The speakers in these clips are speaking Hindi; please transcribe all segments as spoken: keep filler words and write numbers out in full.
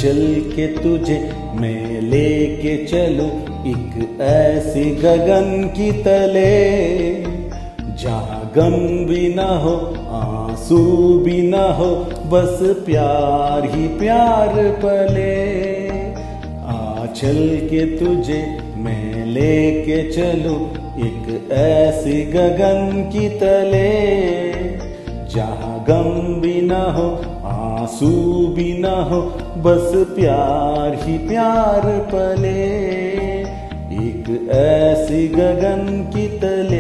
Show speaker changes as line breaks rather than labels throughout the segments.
चल के तुझे मैं लेके चलूं एक ऐसी गगन की तले, जहाँ गम भी ना हो आंसू भी ना हो, बस प्यार ही प्यार पले। आ चल के तुझे मैं लेके चलूं एक ऐसी गगन की तले, जहाँ गम भी ना हो आंसू भी ना हो, बस प्यार ही प्यार पले, एक ऐसी गगन की तले।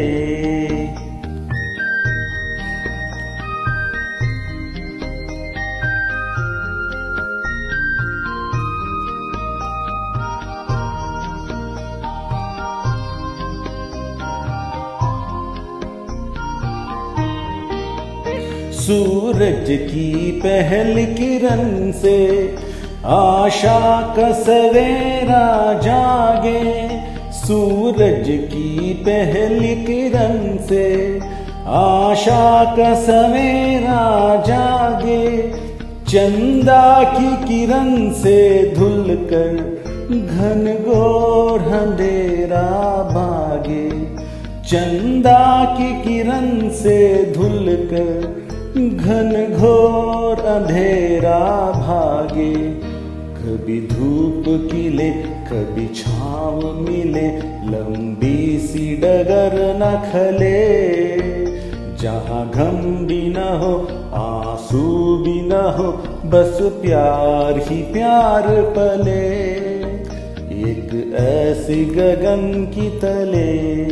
सूरज की पहली किरण से आशा का सवेरा जागे, सूरज की पहली किरण से आशा का सवेरा जागे, चंदा की किरण से धुल कर घन घोर अंधेरा भागे, चंदा की किरण से धुल कर घन घोर अंधेरा भागे। कभी धूप खिले कभी छाँव मिले, लंबी सी डगर न खले, जहाँ गम भी न हो आंसू भी न हो, बस प्यार ही प्यार पले, एक ऐसी गगन की तले।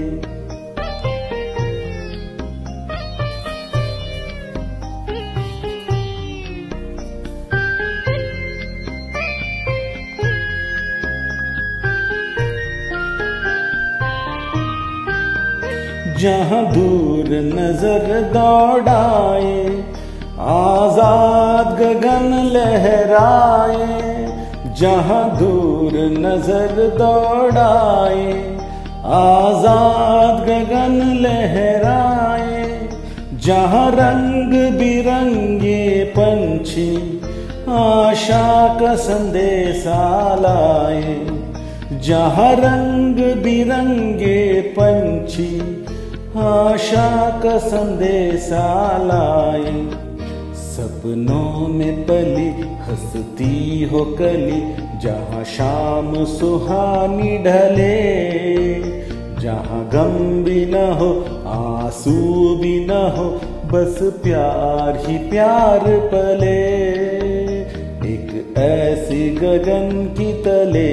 जहाँ दूर नजर दौड़ाए आजाद गगन लहराए, जहाँ दूर नजर दौड़ाए आजाद गगन लहराए, जहाँ रंग बिरंगे पंछी आशा का संदेशा लाए, जहाँ रंग बिरंगे पंछी आशा का संदेशा लाए, सपनों में पली हंसती हो कली, जहाँ शाम सुहानी ढले, जहाँ गम भी न हो आंसू भी न हो, बस प्यार ही प्यार पले, एक ऐसी गगन की तले।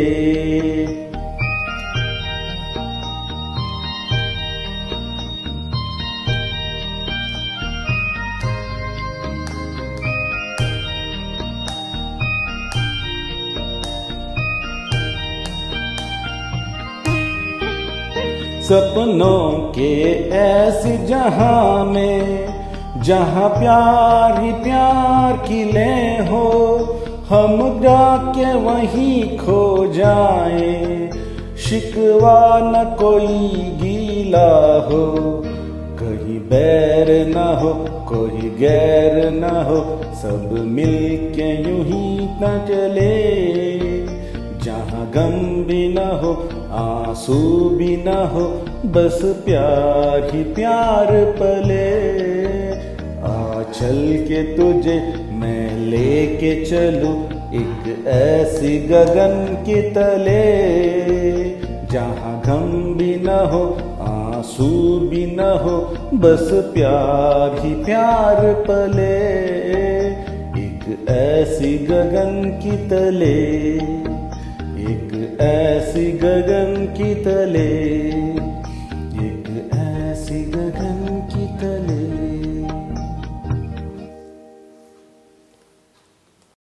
सपनों के ऐसे जहां में, जहां प्यार ही प्यार खिले हो, हम जाके वहीं खो जाए, शिकवा न कोई गीला हो, कहीं बैर न हो कोई गैर न हो, सब मिल के यूं ही न चले, जहाँ गम भी न हो आंसू भी न हो, बस प्यार ही प्यार पले। आ चल के तुझे मैं लेके चलूं एक ऐसी गगन की तले, जहाँ गम भी न हो आंसू भी न हो, बस प्यार ही प्यार पले, एक ऐसी गगन की तले, एक ऐसी गगन की तले।